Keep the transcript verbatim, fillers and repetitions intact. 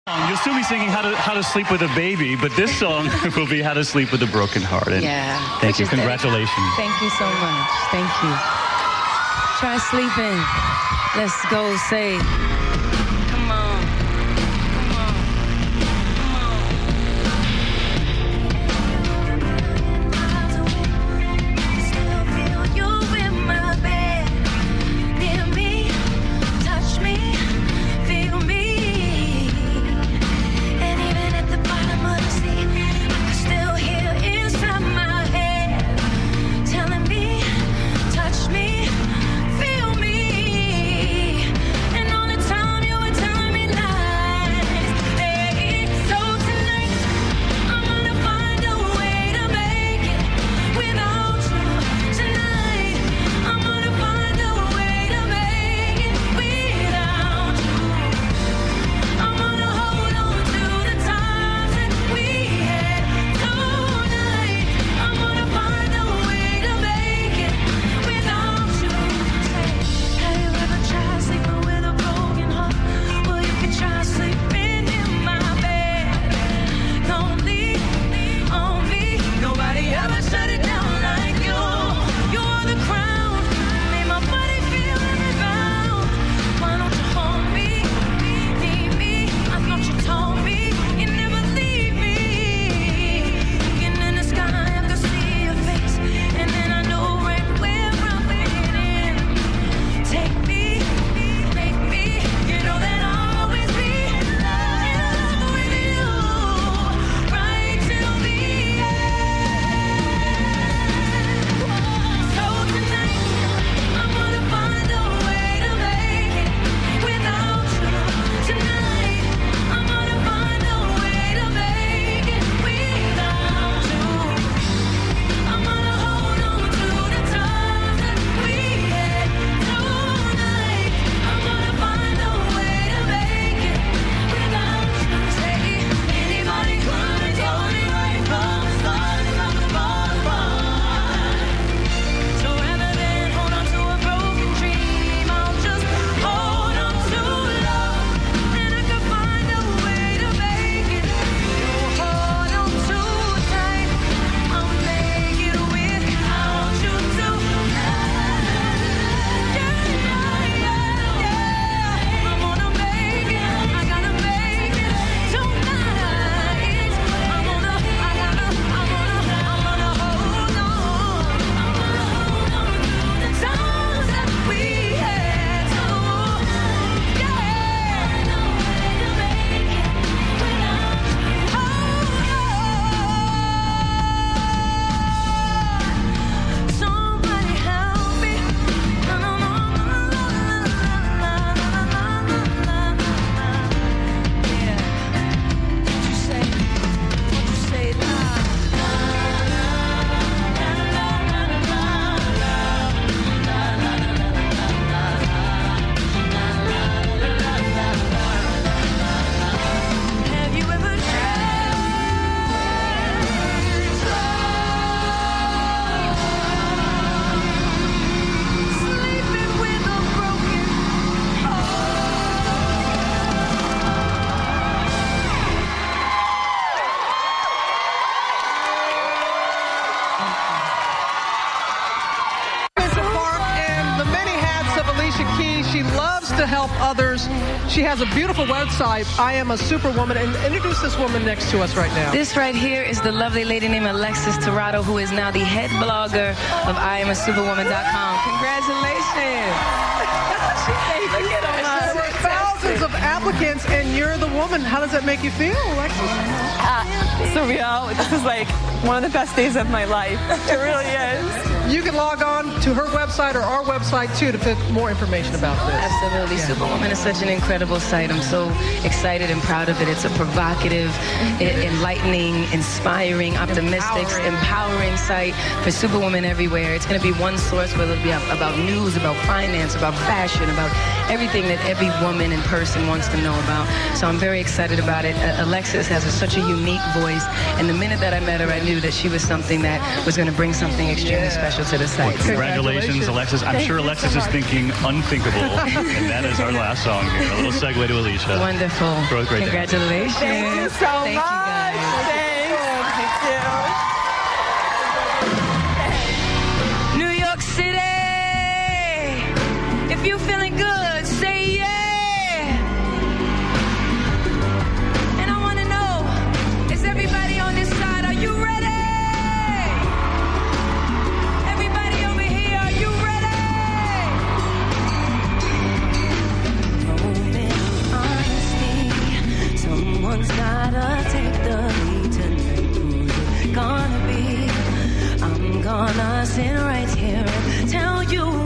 You'll still be singing how to how to sleep with a baby, but this song will be how to sleep with a broken heart. And yeah. Thank you. Congratulations. Thank you so much. Thank you. Try sleeping. Let's go say. Come on. Come on. Come on. Still feel you in my bed. Near me. Touch me. Feel me. She loves to help others. She has a beautiful website, I Am a Superwoman. And introduce this woman next to us right now. This right here is the lovely lady named Alexis Tirado, who is now the head blogger of I am a superwoman dot com. Congratulations. Look at her. There were thousands of applicants, and you're the woman. How does that make you feel, Alexis? Uh, surreal. This is like one of the best days of my life. It really is. You can log on to her website or our website, too, to get more information about this. Absolutely. Yeah. Superwoman is such an incredible site. I'm so excited and proud of it. It's a provocative, mm-hmm. enlightening, inspiring, optimistic, empowering. empowering site for Superwoman everywhere. It's going to be one source where it'll be about news, about finance, about fashion, about everything that every woman and person wants to know about. So I'm very excited about it. Uh, Alexis has a, such a unique voice. And the minute that I met her, I knew that she was something that was going to bring something extremely yeah. special special to the site. Well, congratulations, Alexis. I'm Thank sure you Alexis so is much. thinking unthinkable. And that is our last song here. A little segue to Alicia. Wonderful. Great, great Congratulations. Thank you so Thank much. you guys. Thanks. Thank New York City. If you feeling good, say yeah. And I want to know, is everybody on this side, are you ready? Everybody over here, are you ready? Moment of honesty. Someone's gotta take the lead tonight. Who's it gonna be? I'm gonna sit right here and tell you